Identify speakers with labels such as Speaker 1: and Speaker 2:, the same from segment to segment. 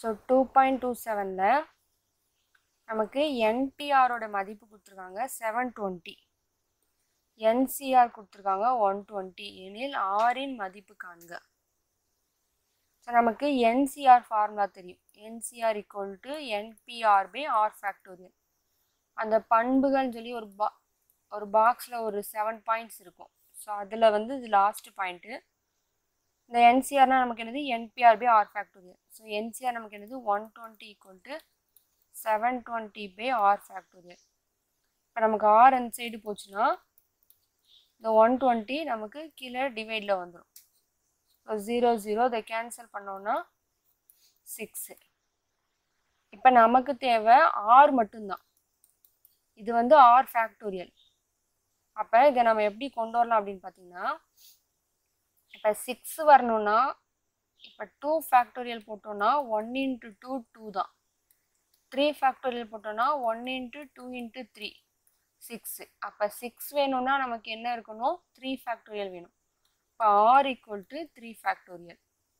Speaker 1: So 2.27ல நமக்கு NPRோட மதிப்பு கொடுத்துருக்காங்க 720, NCR கொடுத்துருக்காங்க 120 எனில் ஆரின் மதிப்பு காண்க. ஸோ நமக்கு NCR ஃபார்முலா தெரியும். NCR equal to NPR by R factorial. அந்த பண்புகள்னு சொல்லி ஒரு பாக்ஸில் ஒரு 7 பாயிண்ட்ஸ் இருக்கும். ஸோ அதில் வந்து இது லாஸ்ட் பாயிண்ட்டு. இந்த NCRனா நமக்கு என்னது NPR by R factorial. So NCR நமக்கு என்னது 120 equal to 720 by R factorial. இப்போ நமக்கு ஆர் அந்த சைடு போச்சுன்னா இந்த 120 நமக்கு கீழே டிவைடில் வந்துடும். ஸோ 0 0 இதை கேன்சல் பண்ணோன்னா 6. இப்போ நமக்கு தேவை ஆர் மட்டும்தான். இது வந்து ஆர் ஃபேக்டோரியல். அப்போ இதை நம்ம எப்படி கொண்டு வரலாம் அப்படின்னு பார்த்தீங்கன்னா, இப்போ 6 வரணும்னா இப்போ 2 ஃபேக்டோரியல் போட்டோன்னா 1 இன்ட்டு 2 2 தான். 3 ஃபேக்டோரியல் போட்டோன்னா 1 இன்ட்டு 2 இன்ட்டு 3 6. அப்போ 6 வேணும்னா நமக்கு என்ன இருக்கணும், 3 ஃபேக்டோரியல் வேணும். இப்போ ஆர் ஈக்குவல் டு 3 ஃபேக்டோரியல்.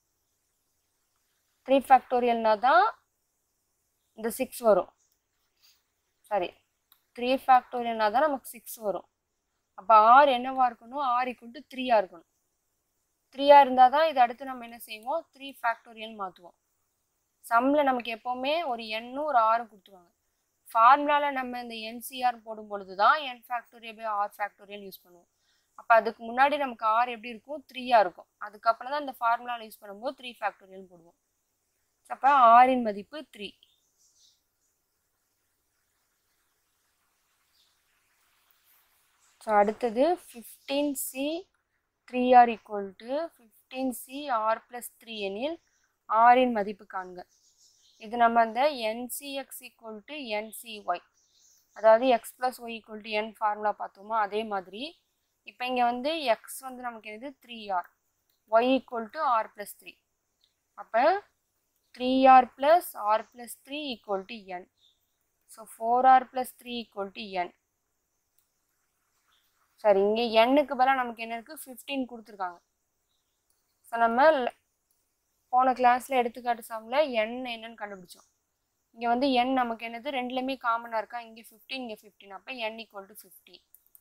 Speaker 1: 3 ஃபேக்டோரியல்னா தான் இந்த 6 வரும். சாரி, 3 ஃபேக்டோரியல்னா தான் நமக்கு 6 வரும். அப்போ ஆர் என்னவா இருக்கணும், ஆர் ஈக்குவல் டு 3 இருக்கணும். 3 இருந்தால் தான் இது அடுத்து நம்ம என்ன செய்வோம், 3 ஃபேக்டோரியல் மாற்றுவோம். சம்மில் நமக்கு எப்போவுமே ஒரு எண்ணும் ஒரு ஆரும் கொடுத்துருவாங்க. ஃபார்முலாவில் நம்ம இந்த NCR போடும் பொழுது தான் n factorial by R factorial use பண்ணுவோம். அப்போ அதுக்கு முன்னாடி நமக்கு ஆர் எப்படி இருக்கும், 3 இருக்கும். அதுக்கப்புறம் தான் இந்த ஃபார்முலாவில் யூஸ் பண்ணும்போது 3 ஃபேக்டோரியல் போடுவோம். அப்போ ஆரின் மதிப்பு 3. ஸோ அடுத்தது 15C 3R equal to 15C R + 3 எனில் ஆரின் மதிப்பு காண்க. இது நம்ம அந்த NCX ஈக்குவல் டு NCY, அதாவது x + y equal to n formula பார்த்தோமா, அதே மாதிரி இப்போ இங்கே வந்து x வந்து நமக்கு என்னது 3R, y equal to R + 3. அப்போ 3R + R + 3 equal to n. So 4R + 3 equal to n. சரி, இங்கே எண்ணுக்கு பதிலாக நமக்கு என்ன இருக்குது, 15 கொடுத்துருக்காங்க. ஸோ நம்ம போன கிளாஸில் எடுத்துக்காட்டு சம்மில் n என்னன்னு கண்டுபிடிச்சோம். இங்கே வந்து n நமக்கு என்னது ரெண்டுலேயுமே காமனாக இருக்கா, இங்கே 15 இங்கே 15. அப்போ n equal to 15.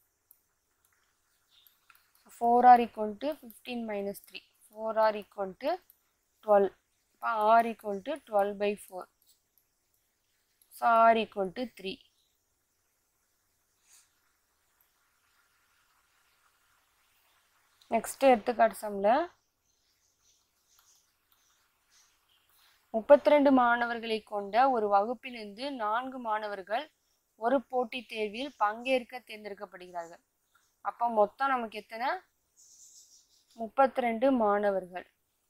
Speaker 1: 4R equal to 15 - 3. 4R equal to 12. இப்போ R equal to 12/4. So R equal to 3. Next எடுத்துக்காட்டு சம்மில் 32 மாணவர்களை கொண்ட ஒரு வகுப்பிலிருந்து 4 மாணவர்கள் ஒரு போட்டித் தேர்வில் பங்கேற்க தேர்ந்தெடுக்கப்படுகிறார்கள். அப்போ மொத்தம் நமக்கு எத்தனை, 32 மாணவர்கள்.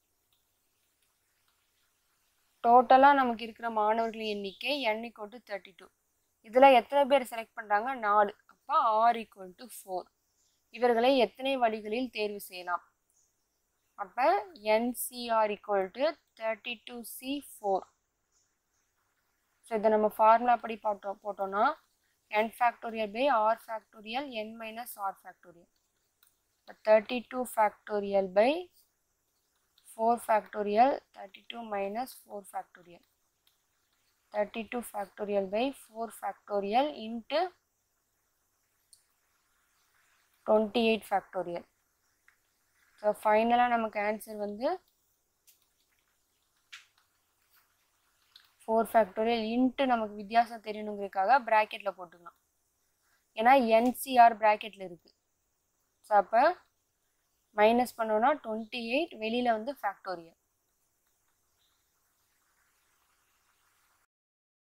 Speaker 1: டோட்டலாக நமக்கு இருக்கிற மாணவர்களின் எண்ணிக்கை n ஈக்குவல் டு 32. இதில் எத்தனை பேர் செலக்ட் பண்ணுறாங்க, 4. அப்போ R ஈக்குவல் டு 4. இவர்களை எத்தனை வழிகளில் தேர்வு செய்யலாம். அப்போ NCR equal to 32C4. So இதை நம்ம ஃபார்முலா படி போட்டோம்னா n factorial by R factorial n minus R factorial. 32 factorial by 4 factorial 32 minus 4 factorial. 32 factorial by 4 factorial into 28 factorial. So ஃபைனலாக நமக்கு ஆன்சர் வந்து 4 ஃபேக்டோரியல் இன்ட்டு நமக்கு வித்தியாசம் தெரியணுங்கிறதுக்காக ப்ராக்கெட்டில் போட்டுக்கலாம். ஏன்னா NCR ப்ராக்கெட்டில் இருக்குது. ஸோ அப்போ மைனஸ் பண்ணோன்னா 28, வெளியில் வந்து ஃபேக்டோரியல்.